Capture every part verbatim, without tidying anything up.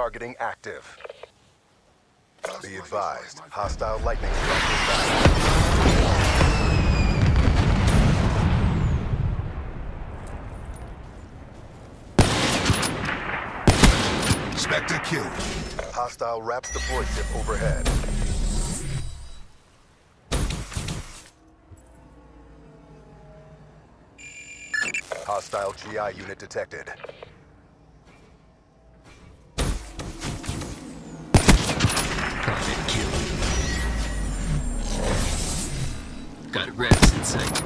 targeting active. Be advised, hostile lightning strike inbound. Spectre killed. Hostile RAPS deploy ship overhead. Hostile G I unit detected. Prophet killed. Got RAPS in sight.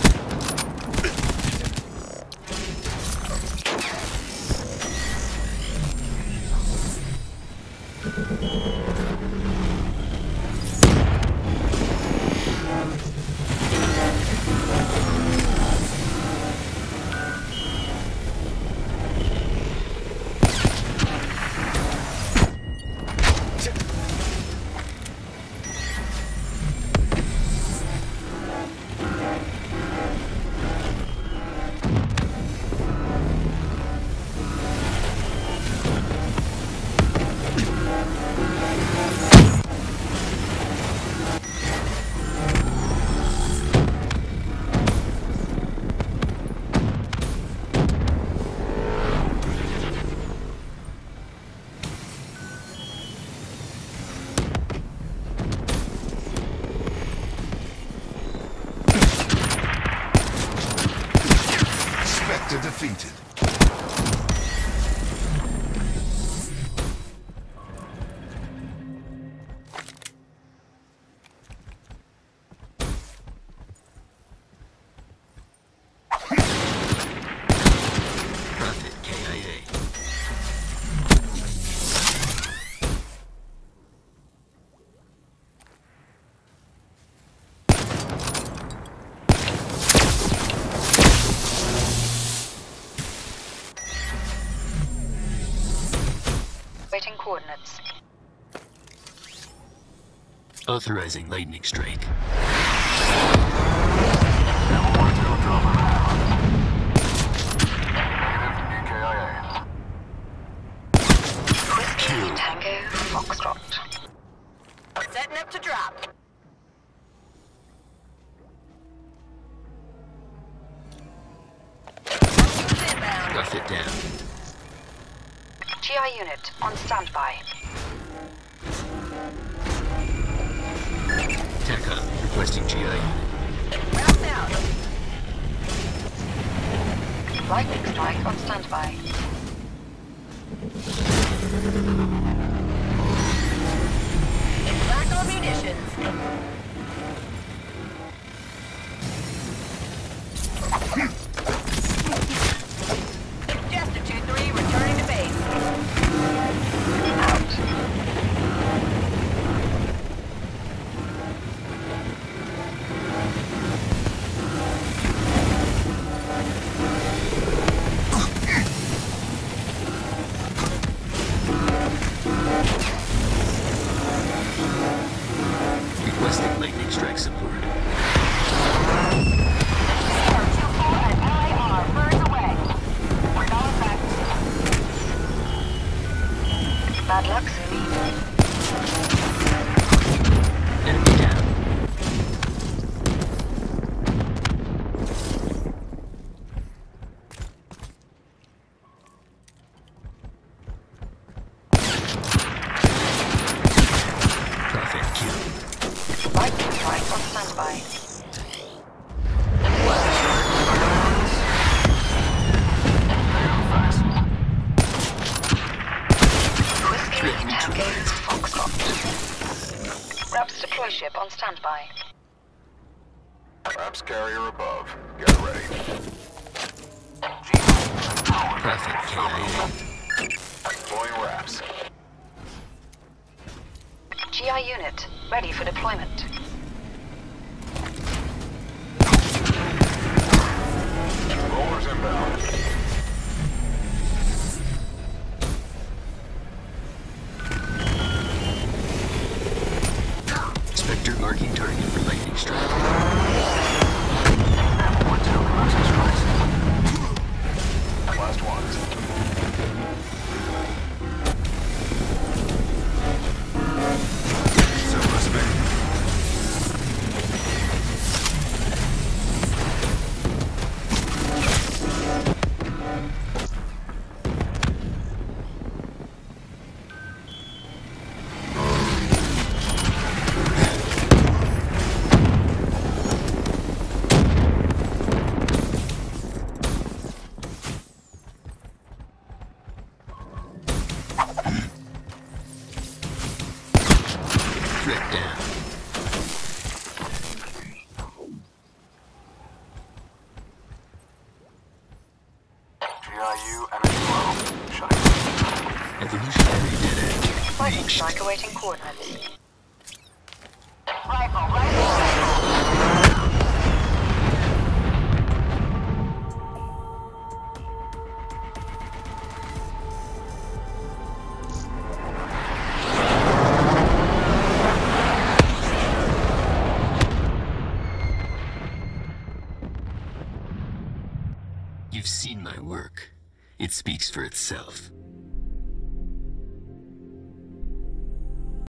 Defeated. Prophet K I A. Waiting coordinates. Authorizing lightning strike. Whiskey Tango Foxtrot. Setting up to drop. Prophet down. G I unit on standby. TACOM requesting G I unit. Round out. Lightning strike on standby. Lack of munitions. Jester two three returning to base. Out. Requesting lightning strike support. Bad luck, Sumi. Enemy down. Prophet killed. Lightning strike on standby. Whiskey Tango Foxtrot. RAPS deploy ship on standby. RAPS carrier above. Get ready. Prophet K I A. Deploying RAPS. G I unit ready for deployment. Rollers inbound. Spectre marking target for lightning strike. Last ones. Threat down. G I U enemy low. Shutting. Evolutionary dead end. Lightning strike awaiting coordinates. Rifle, rifle, rifle. You've seen my work. It speaks for itself.